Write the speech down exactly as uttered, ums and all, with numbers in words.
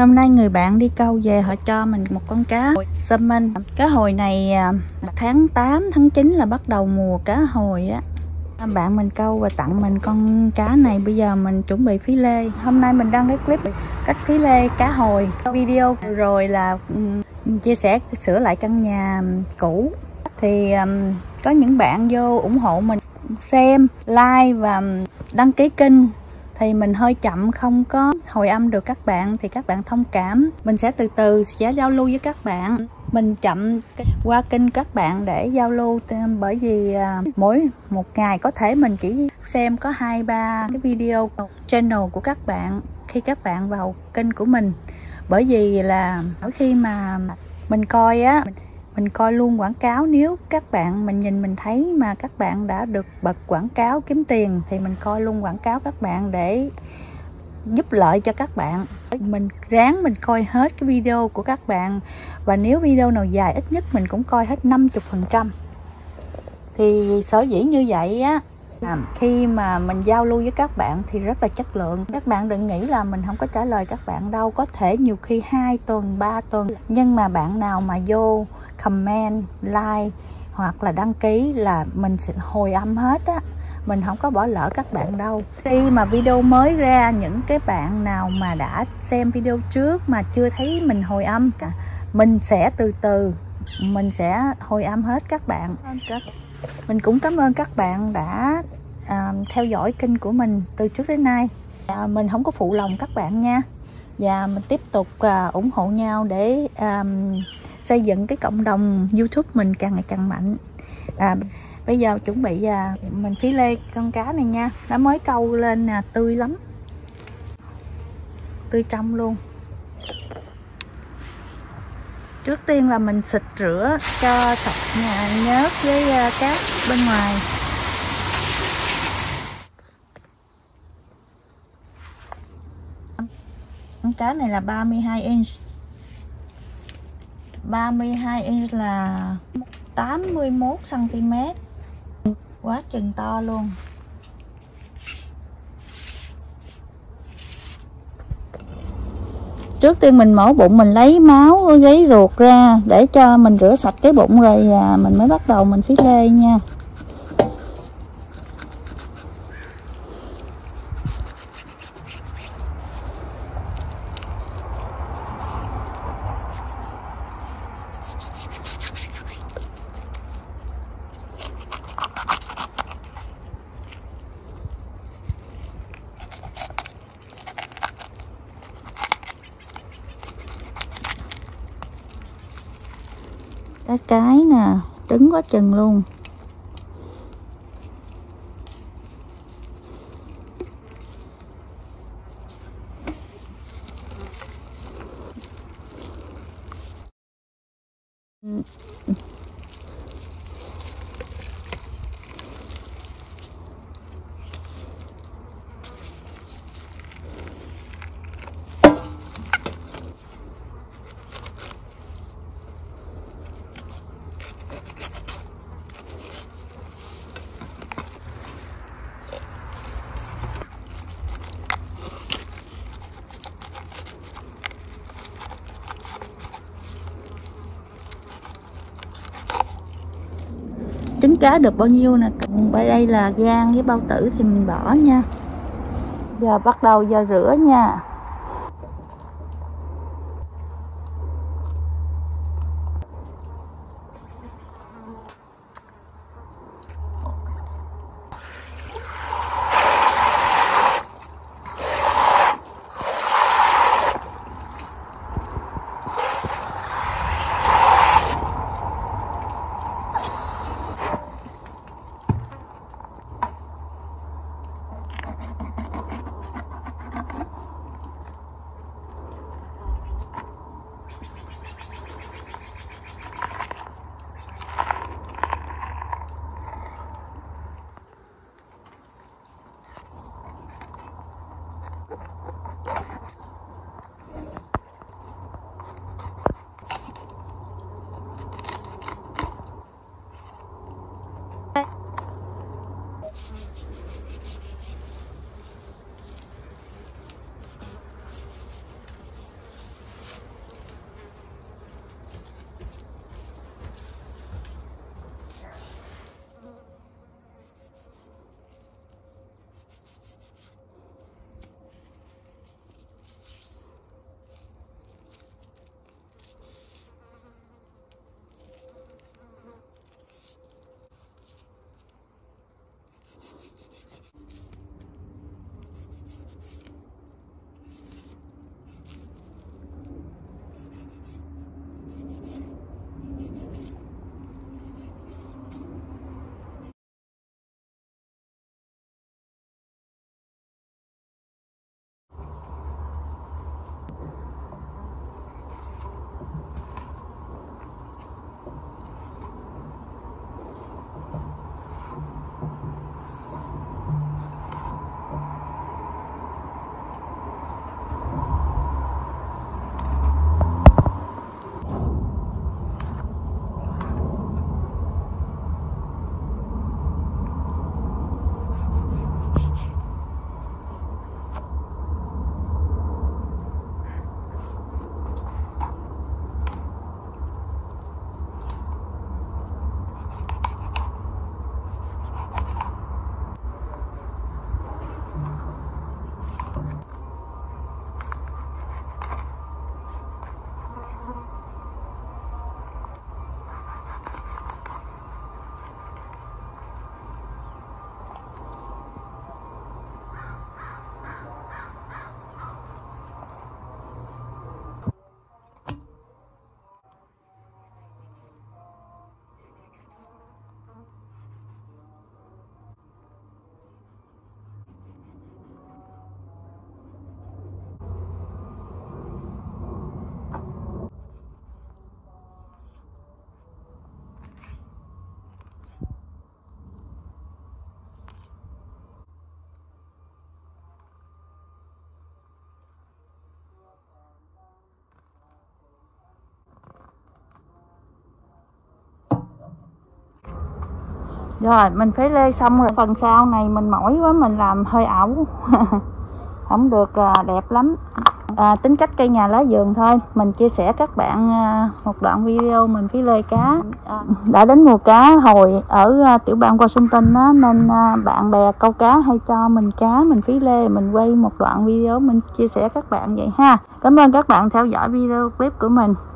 Hôm nay người bạn đi câu về, họ cho mình một con cá salmon. Cá hồi này tháng tám, tháng chín là bắt đầu mùa cá hồi á. Bạn mình câu và tặng mình con cá này. Bây giờ mình chuẩn bị phí lê. Hôm nay mình đăng cái clip cách phí lê cá hồi. Video rồi là chia sẻ sửa lại căn nhà cũ. Thì um, có những bạn vô ủng hộ mình, xem, like và đăng ký kênh. Thì mình hơi chậm không có hồi âm được các bạn, thì các bạn thông cảm. Mình sẽ từ từ sẽ giao lưu với các bạn. Mình chậm qua kênh các bạn để giao lưu, bởi vì uh, mỗi một ngày có thể mình chỉ xem có hai ba cái video channel của các bạn khi các bạn vào kênh của mình. Bởi vì là mỗi khi mà mình coi á, mình coi luôn quảng cáo. Nếu các bạn mình nhìn mình thấy mà các bạn đã được bật quảng cáo kiếm tiền thì mình coi luôn quảng cáo các bạn để giúp lợi cho các bạn. Mình ráng mình coi hết cái video của các bạn, và nếu video nào dài ít nhất mình cũng coi hết năm mươi phần trăm. Thì sở dĩ như vậy á, à, khi mà mình giao lưu với các bạn thì rất là chất lượng. Các bạn đừng nghĩ là mình không có trả lời các bạn đâu. Có thể nhiều khi hai tuần, ba tuần. Nhưng mà bạn nào mà vô comment, like hoặc là đăng ký là mình sẽ hồi âm hết á. Mình không có bỏ lỡ các bạn đâu. Khi mà video mới ra, những cái bạn nào mà đã xem video trước mà chưa thấy mình hồi âm, mình sẽ từ từ mình sẽ hồi âm hết các bạn. Mình cũng cảm ơn các bạn đã à, theo dõi kênh của mình từ trước đến nay. à, Mình không có phụ lòng các bạn nha. Và mình tiếp tục à, ủng hộ nhau để à, xây dựng cái cộng đồng YouTube mình càng ngày càng mạnh. à, Bây giờ chuẩn bị à, mình phí lê con cá này nha. Nó mới câu lên à, tươi lắm, tươi trong luôn. Trước tiên là mình xịt rửa cho sạch nhà nhớt với uh, cát bên ngoài. Con cá này là ba mươi hai inch. ba mươi hai inch là tám mươi mốt xăng ti mét. Quá chừng to luôn. Trước tiên mình mổ bụng, mình lấy máu, lấy ruột ra để cho mình rửa sạch cái bụng rồi à, mình mới bắt đầu mình phí lê nha. Cái cái nè, trứng quá chừng luôn. Trứng cá được bao nhiêu nè, bên đây là gan với bao tử thì mình bỏ nha. Giờ bắt đầu giờ rửa nha. Rồi mình phế lê xong rồi, phần sau này mình mỏi quá mình làm hơi ẩu không được à, đẹp lắm. À, tính cách cây nhà lá vườn thôi, mình chia sẻ các bạn à, một đoạn video mình phí lê cá. À, đã đến mùa cá hồi ở à, tiểu bang Washington á, nên à, bạn bè câu cá hay cho mình cá mình phí lê, mình quay một đoạn video mình chia sẻ các bạn vậy ha. Cảm ơn các bạn theo dõi video clip của mình.